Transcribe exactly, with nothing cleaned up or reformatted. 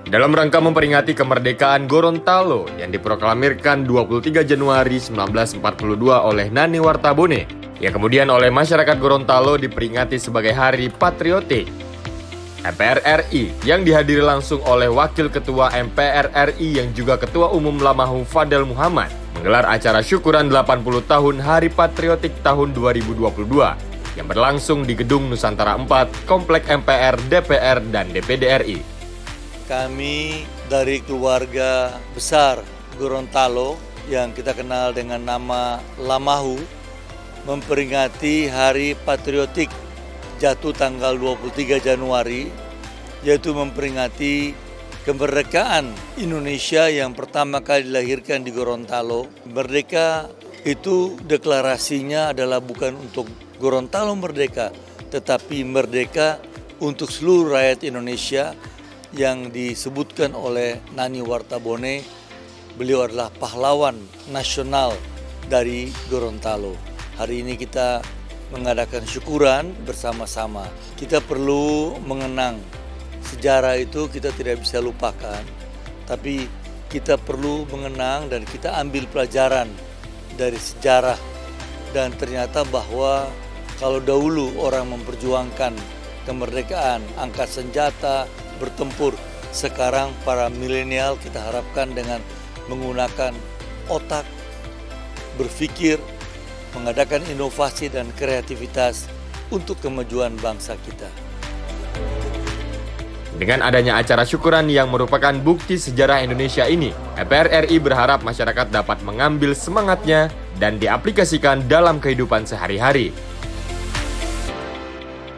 Dalam rangka memperingati kemerdekaan Gorontalo yang diproklamirkan dua puluh tiga Januari seribu sembilan ratus empat puluh dua oleh Nani Wartabone, yang kemudian oleh masyarakat Gorontalo diperingati sebagai Hari Patriotik. M P R R I yang dihadiri langsung oleh Wakil Ketua M P R R I yang juga Ketua Umum Lamahu Fadel Muhammad menggelar acara syukuran delapan puluh tahun Hari Patriotik tahun dua ribu dua puluh dua yang berlangsung di Gedung Nusantara empat, Komplek M P R, D P R, dan D P D R I. Kami dari keluarga besar Gorontalo yang kita kenal dengan nama Lamahu memperingati Hari Patriotik jatuh tanggal dua puluh tiga Januari, yaitu memperingati kemerdekaan Indonesia yang pertama kali dilahirkan di Gorontalo. Merdeka itu deklarasinya adalah bukan untuk Gorontalo merdeka, tetapi merdeka untuk seluruh rakyat Indonesia yang disebutkan oleh Nani Wartabone. Beliau adalah pahlawan nasional dari Gorontalo. Hari ini kita mengadakan syukuran bersama-sama. Kita perlu mengenang sejarah itu, kita tidak bisa lupakan, tapi kita perlu mengenang dan kita ambil pelajaran dari sejarah. Dan ternyata bahwa kalau dahulu orang memperjuangkan kemerdekaan, angkat senjata, bertempur, sekarang para milenial kita harapkan dengan menggunakan otak, berpikir, mengadakan inovasi dan kreativitas untuk kemajuan bangsa kita. Dengan adanya acara syukuran yang merupakan bukti sejarah Indonesia ini, M P R R I berharap masyarakat dapat mengambil semangatnya dan diaplikasikan dalam kehidupan sehari-hari.